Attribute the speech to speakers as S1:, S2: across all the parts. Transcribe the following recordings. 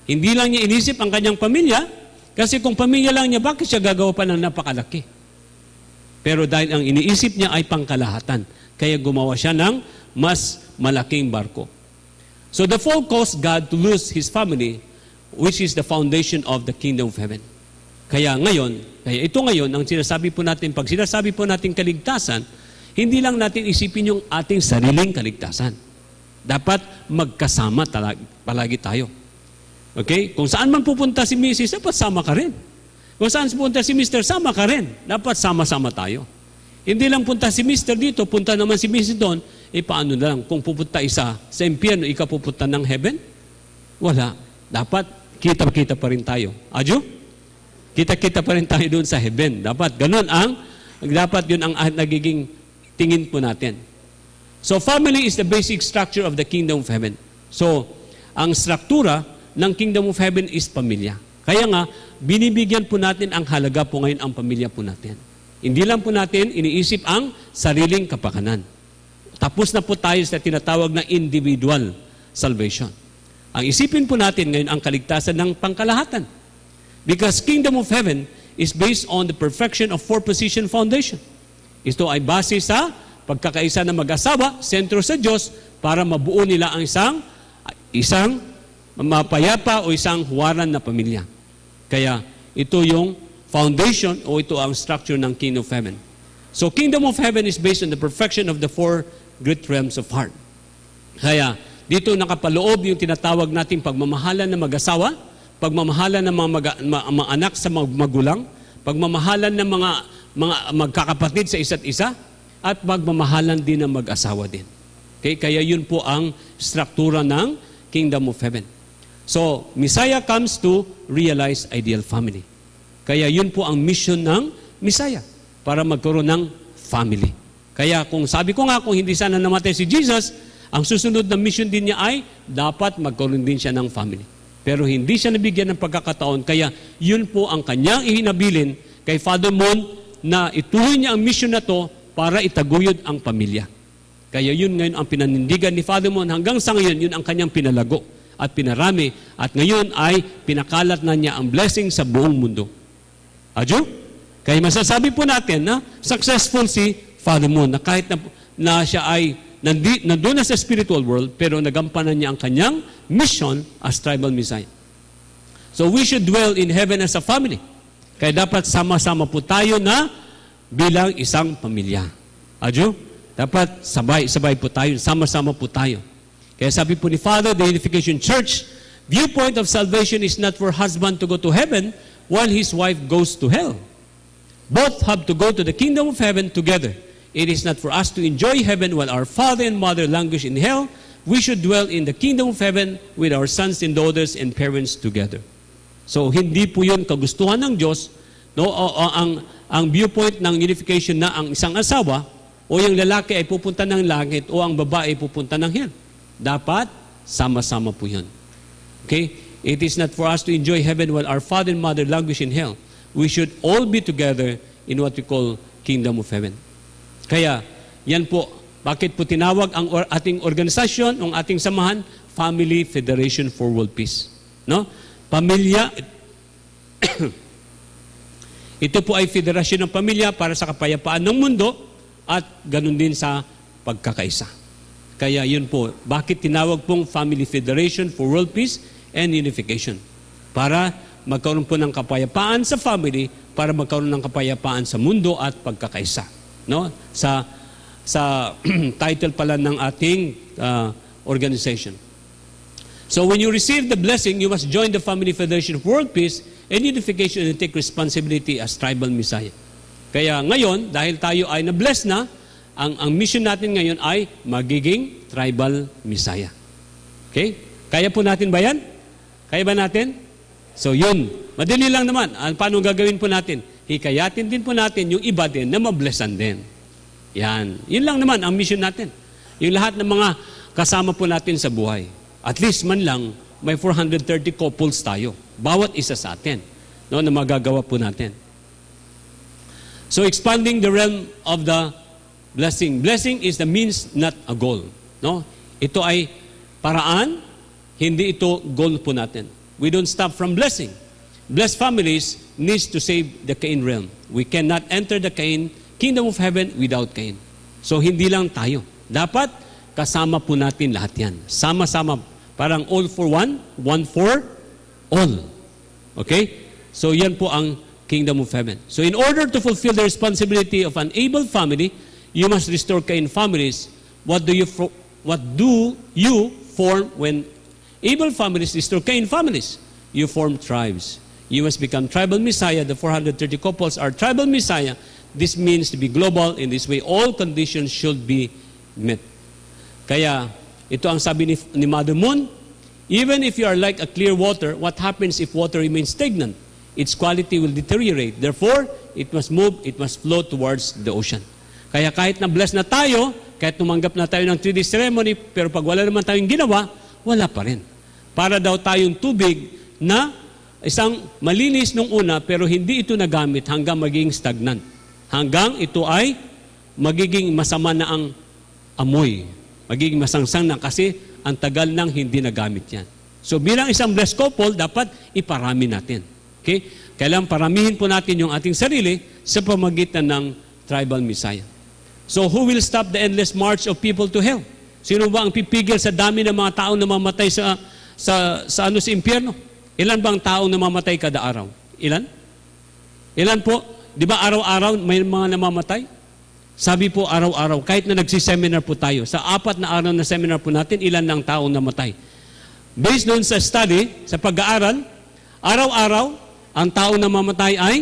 S1: Hindi lang niya inisip ang kanyang pamilya, kasi kung pamilya lang niya, bakit siya gagawa pa ng napakalaki? Pero dahil ang iniisip niya ay pangkalahatan, kaya gumawa siya ng mas malaking barko. So the fall caused God to lose His family, which is the foundation of the kingdom of heaven. Kaya ito ngayon, ang sinasabi po natin, pag sinasabi po natin kaligtasan, hindi lang natin isipin yung ating sariling kaligtasan. Dapat magkasama palagi tayo. Okay? Kung saan man pupunta si Mrs., dapat sama ka rin. Kung saan pupunta si Mr., sama ka rin. Dapat sama-sama tayo. Hindi lang punta si Mr. dito, punta naman si Mrs. doon, paano na lang? Kung pupunta isa sa impyerno, ikaw pupunta ng heaven? Wala. Dapat kita-kita pa rin tayo. Adyo? Kita-kita pa rin tayo doon sa heaven. Dapat yun ang nagiging tingin po natin. So, family is the basic structure of the kingdom of heaven. So, ang struktura ng kingdom of heaven is pamilya. Kaya nga, binibigyan po natin ang halaga po ngayon ang pamilya po natin. Hindi lang po natin iniisip ang sariling kapakanan. Tapos na po tayo sa tinatawag na individual salvation. Ang isipin po natin ngayon ang kaligtasan ng pangkalahatan. Because kingdom of heaven is based on the perfection of four-position foundation. Ito ay base sa pagkakaisa ng mag-asawa, sentro sa Diyos, para mabuo nila ang isang mapayapa o isang huwaran na pamilya. Kaya ito yung foundation o ito ang structure ng kingdom of heaven. So kingdom of heaven is based on the perfection of the four great realms of heart. Kaya dito nakapaloob yung tinatawag nating pagmamahalan ng mag-asawa, pagmamahalan ng mga anak sa magulang, pagmamahalan ng mga magkakapatid sa isa't isa, at pagmamahalan din ng mag-asawa din. Okay? Kaya yun po ang struktura ng kingdom of heaven. So, Messiah comes to realize ideal family. Kaya yun po ang mission ng Messiah, para magkaroon ng family. Kaya kung sabi ko nga, kung hindi sana namatay si Jesus, ang susunod na mission din niya ay dapat magkaroon din siya ng family. Pero hindi siya nabigyan ng pagkakataon, kaya yun po ang kanyang ihinabilin kay Father Mon na ituloy niya ang mission na to para itaguyod ang pamilya. Kaya yun ngayon ang pinanindigan ni Father Mon hanggang sa ngayon, yun ang kanyang pinalago at pinarami at ngayon ay pinakalat na niya ang blessing sa buong mundo. Adyo? Kaya masasabi po natin na successful si Father Mon na kahit na siya ay nandun na sa spiritual world, pero nagampanan niya ang kanyang mission as tribal Messiah. So we should dwell in heaven as a family. Kaya dapat sama-sama po tayo na bilang isang pamilya. Adyo? Dapat sabay-sabay po tayo, sama-sama po tayo. Kaya sabi po ni Father, the Unification Church, viewpoint of salvation is not for husband to go to heaven while his wife goes to hell. Both have to go to the kingdom of heaven together. It is not for us to enjoy heaven while our father and mother languish in hell. We should dwell in the kingdom of heaven with our sons and daughters and parents together. So, hindi po yun kagustuhan ng Diyos, no? Ang viewpoint ng unification na ang isang asawa o yung lalaki ay pupunta ng langit o ang babae ay pupunta ng hell. Dapat, sama-sama po yun. Okay? It is not for us to enjoy heaven while our father and mother languish in hell. We should all be together in what we call kingdom of heaven. Kaya, yan po, bakit po tinawag ang ating organisasyon, ang ating samahan, Family Federation for World Peace. No? Pamilya, ito po ay federasyon ng pamilya para sa kapayapaan ng mundo at ganun din sa pagkakaisa. Kaya yun po, bakit tinawag pong Family Federation for World Peace and Unification? Para magkaroon po ng kapayapaan sa family, para magkaroon ng kapayapaan sa mundo at pagkakaisa. No? Sa title pala ng ating organization. So when you receive the blessing, you must join the Family Federation of World Peace and Unification and take responsibility as tribal Messiah. Kaya ngayon, dahil tayo ay na-bless na, ang mission natin ngayon ay magiging tribal Messiah. Okay? Kaya po natin ba yan? Kaya ba natin? So yun, madali lang naman. Paano gagawin po natin? Hikayatin din po natin yung iba din na mablessan din. Yan. Yun lang naman ang mission natin. Yung lahat ng mga kasama po natin sa buhay. At least man lang, may 430 couples tayo. Bawat isa sa atin. No, na magagawa po natin. So expanding the realm of the blessing. Blessing is the means, not a goal. No? Ito ay paraan, hindi ito goal po natin. we don't stop from blessing. Blessed families needs to save the Cain realm. We cannot enter the kingdom of heaven without Cain. So hindi lang tayo. Dapat kasama po natin lahat yan. Sama-sama. Parang all for one for all. Okay? So yan po ang kingdom of heaven. So in order to fulfill the responsibility of an able family, you must restore Cain families. What do you form when able families restore Cain families? You form tribes. You must become tribal Messiah. The 430 couples are tribal Messiah. This means to be global. In this way, all conditions should be met. Kaya, ito ang sabi ni Mother Moon, even if you are like a clear water, what happens if water remains stagnant? Its quality will deteriorate. Therefore, it must move, it must flow towards the ocean. Kaya kahit na-bless na tayo, kahit tumanggap na tayo ng 3D ceremony, pero pag wala naman tayong ginawa, wala pa rin. Para daw tayong tubig na isang malinis nung una, pero hindi ito nagamit hanggang magiging stagnant. Hanggang ito ay magiging masama na ang amoy. Magiging masangsang na kasi ang tagal nang hindi nagamit yan. So bilang isang blessed couple, dapat iparami natin. Okay? Kailangan paramihin po natin yung ating sarili sa pamagitan ng tribal Messiah. So who will stop the endless march of people to hell? Sino ba ang pipigil sa dami ng mga taong namamatay sa impyerno? Ilan bang taong namamatay kada araw? Ilan? Ilan po? Di ba araw-araw may mga namamatay? Sabi po araw-araw, kahit na nagsiseminar po tayo, sa 4 na araw na seminar po natin, ilan ang taong namatay? Based doon sa study, sa pag-aaral, araw-araw, ang taong namamatay ay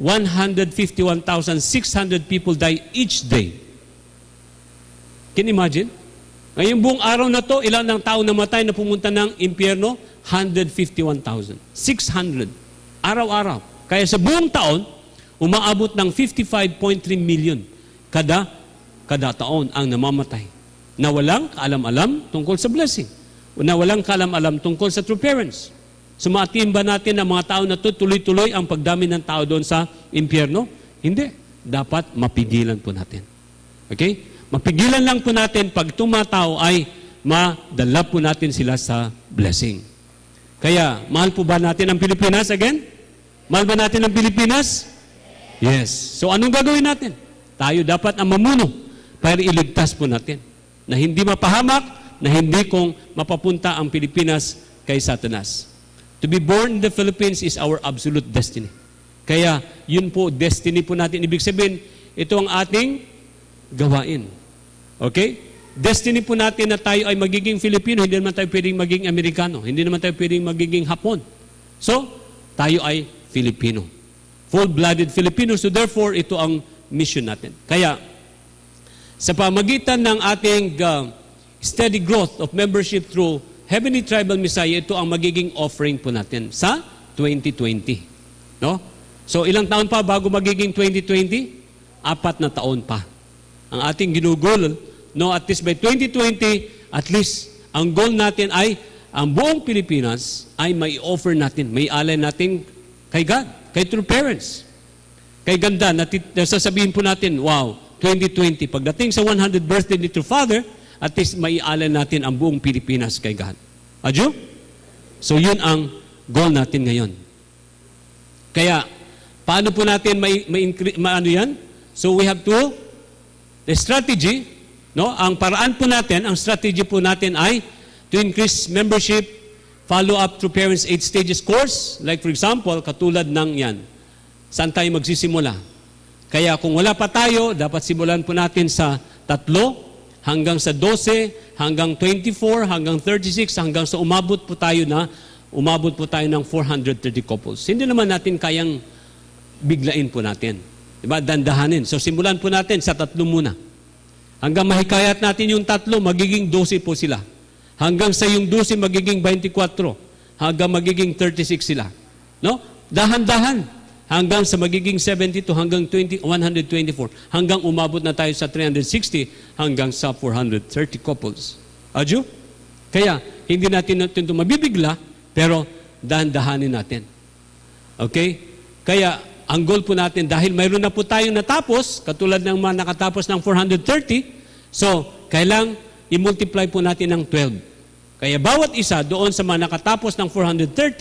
S1: 151,600 people die each day. Can you imagine? Ngayong buong araw na to, ilan ang taong namatay na pumunta ng impyerno? 151,600. Araw-araw. Kaya sa buong taon, umaabot ng 55.3 million kada taon ang namamatay. Na walang kaalam-alam tungkol sa blessing. Na walang kaalam-alam tungkol sa true parents. Sumatiin ba natin ang mga tao na to, tuloy-tuloy ang pagdami ng tao doon sa impyerno? Hindi. Dapat mapigilan po natin. Okay? Mapigilan lang po natin pag tumatao ay madala po natin sila sa blessing. Kaya, mahal po ba natin ang Pilipinas again? Mahal ba natin ang Pilipinas? Yes. So, anong gagawin natin? Tayo dapat ang mamuno para iligtas po natin. Na hindi mapahamak, na hindi kung mapapunta ang Pilipinas kay Satanas. To be born in the Philippines is our absolute destiny. Kaya, yun po, destiny po natin. Ibig sabihin, ito ang ating gawain. Okay? Destiny po natin na tayo ay magiging Filipino, hindi naman tayo pwedeng maging Amerikano, hindi naman tayo pwedeng magiging Hapon. So, tayo ay Filipino. Full-blooded Filipino. So therefore, ito ang mission natin. Kaya, sa pamagitan ng ating steady growth of membership through Heavenly Tribal Messiah, ito ang magiging offering po natin sa 2020. No? So, ilang taon pa bago magiging 2020? 4 na taon pa. Ang ating ginugol, no, at least by 2020, at least, ang goal natin ay, ang buong Pilipinas ay may offer natin, may alay natin kay God, kay true parents. Kay ganda, sasabihin po natin, wow, 2020, pagdating sa 100th birthday ni True Father, at least may alay natin ang buong Pilipinas kay God. Adyo? So yun ang goal natin ngayon. Kaya, paano po natin maano yan? So we have to, the strategy, no? Ang paraan po natin, ang strategy po natin ay to increase membership, follow up through Parents 8 Stages course. Like for example, katulad ng yan. Saan tayo magsisimula? Kaya kung wala pa tayo, dapat simulan po natin sa 3, hanggang sa 12, hanggang 24, hanggang 36, hanggang sa umabot po tayo ng 430 couples. Hindi naman natin kayang biglain po natin. Diba? Dandahanin. So simulan po natin sa 3 muna. Hanggang mahikayat natin yung 3, magiging 12 po sila. Hanggang sa yung 12, magiging 24. Hanggang magiging 36 sila. No? Dahan-dahan. Hanggang sa magiging 72, hanggang 124. Hanggang umabot na tayo sa 360, hanggang sa 430 couples. Adyo? Kaya, hindi natin ito mabibigla, pero dahan-dahanin natin. Okay? Kaya, ang goal po natin, dahil mayroon na po tayong natapos, katulad ng mga nakatapos ng 430, so, kailang i-multiply po natin ng 12. Kaya bawat isa doon sa mga nakatapos ng 430,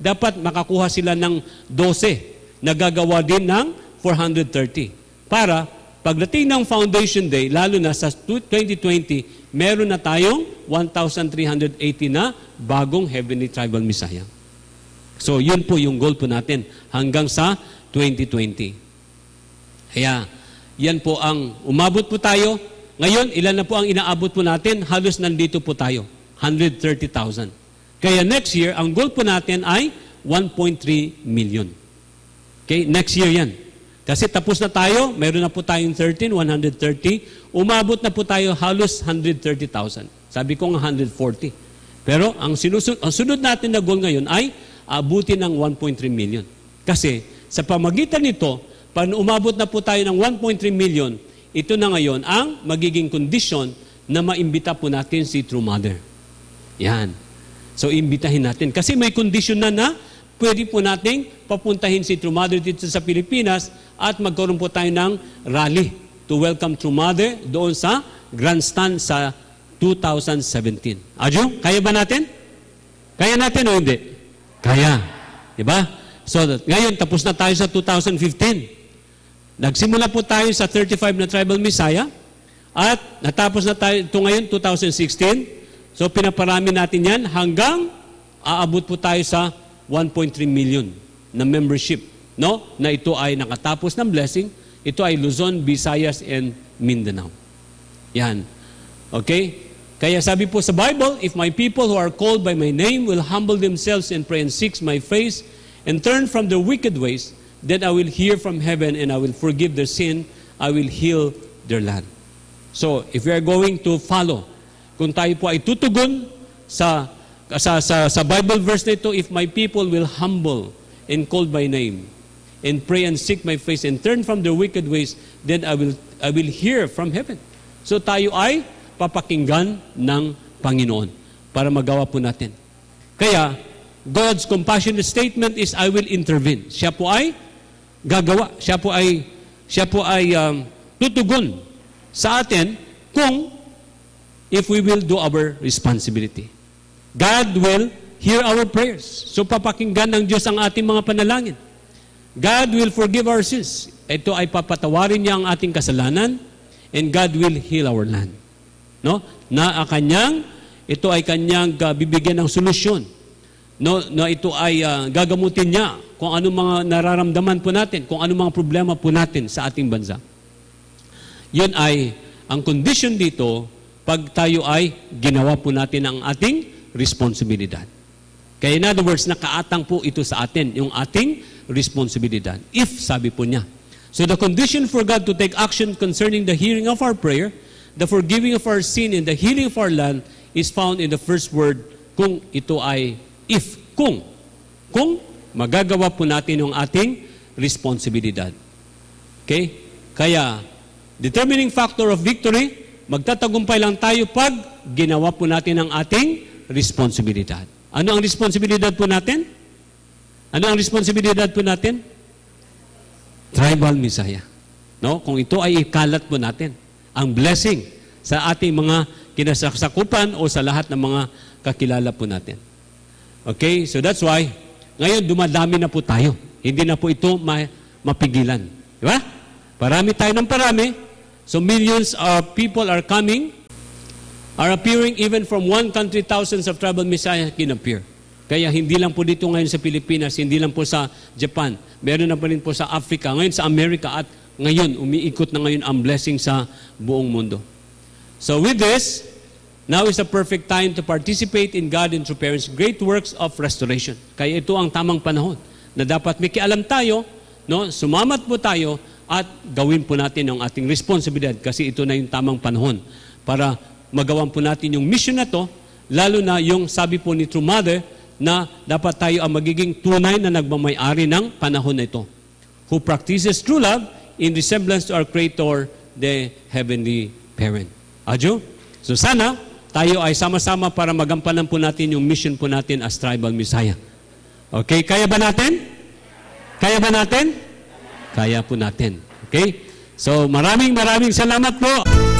S1: dapat makakuha sila ng 12 na gagawa din ng 430. Para pagdating ng Foundation Day, lalo na sa 2020, meron na tayong 1,380 na bagong Heavenly Tribal Messiah. So, yun po yung goal po natin hanggang sa 2020. Kaya, yan po ang umabot po tayo. Ngayon, ilan na po ang inaabot po natin? Halos nandito po tayo. 130,000. Kaya next year, ang goal po natin ay 1.3 million. Okay? Next year yan. Kasi tapos na tayo, meron na po tayong 130. Umabot na po tayo halos 130,000. Sabi ko nga 140. Pero ang sunod natin na goal ngayon ay abutin ng 1.3 million. Kasi sa pamagitan nito, pag umabot na po tayo ng 1.3 million, ito na ngayon ang magiging kondisyon na maimbita po natin si True Mother. Yan. So, imbitahin natin. Kasi may kondisyon na pwede po nating papuntahin si True Mother dito sa Pilipinas at magkaroon po tayo ng rally to welcome True Mother doon sa grandstand sa 2017. Adjo, kaya ba natin? Kaya natin o hindi? Kaya. Diba? So, ngayon, tapos na tayo sa 2015. Nagsimula po tayo sa 35 na Tribal Messiah at natapos na tayo ito ngayon, 2016. So, pinaparami natin yan hanggang aabot po tayo sa 1.3 million na membership, no? Na ito ay nakatapos ng blessing. Ito ay Luzon, Visayas, and Mindanao. Yan. Okay? Kaya sabi po sa Bible, if my people who are called by my name will humble themselves and pray and seek my face and turn from their wicked ways, then I will hear from heaven and I will forgive their sin. I will heal their land. So, if we are going to follow, kung tayo po ay tutugon sa Bible verse na ito, if my people will humble and call by name and pray and seek my face and turn from their wicked ways, then I will hear from heaven. So tayo ay papakinggan ng Panginoon para magawa po natin. Kaya, God's compassionate statement is, I will intervene. Siya po ay gagawa. Siya po ay tutugon sa atin kung if we will do our responsibility. God will hear our prayers. So papakinggan ng Diyos ang ating mga panalangin. God will forgive our sins. Ito ay papatawarin niya ang ating kasalanan and God will heal our land. No? Ito ay kanyang bibigyan ng solusyon. No, ito ay gagamutin niya kung anong mga nararamdaman po natin, kung anong mga problema po natin sa ating bansa. Yun ay ang condition dito pag tayo ay ginawa po natin ang ating responsibilidad. Kaya in other words, nakaatang po ito sa atin, yung ating responsibilidad. If, sabi po niya. So the condition for God to take action concerning the hearing of our prayer, the forgiving of our sin, and the healing of our land is found in the first word, kung ito ay if. Kung magagawa po natin yung ating responsibilidad. Okay? Kaya, determining factor of victory, magtatagumpay lang tayo pag ginawa po natin ang ating responsibilidad. Ano ang responsibilidad po natin? Ano ang responsibilidad po natin? Tribal Messiah. No? Kung ito ay ikalat po natin, ang blessing sa ating mga kinasakupan o sa lahat ng mga kakilala po natin. Okay? So that's why, ngayon dumadami na po tayo. Hindi na po ito mapigilan. Di ba? Parami tayo ng parami. So millions of people are coming, are appearing even from one country, thousands of Tribal Messiah can appear. Kaya hindi lang po dito ngayon sa Pilipinas, hindi lang po sa Japan, meron na pa rin po sa Africa, ngayon sa Amerika, at ngayon umiikot na ngayon ang blessing sa buong mundo. So with this, now is the perfect time to participate in God and through parents' great works of restoration. Kaya ito ang tamang panahon na dapat may kialam tayo, no? Sumamat po tayo at gawin po natin ang ating responsibilidad kasi ito na yung tamang panahon para magawan po natin yung mission na to, lalo na yung sabi po ni True Mother na dapat tayo ang magiging tunay na nagmamay-ari ng panahon na ito, who practices true love in resemblance to our Creator, the Heavenly Parent. Adjo? So sana tayo ay sama-sama para magampanan po natin yung mission po natin as Tribal Messiah. Okay? Kaya ba natin? Kaya ba natin? Kaya po natin. Okay? So, maraming salamat po.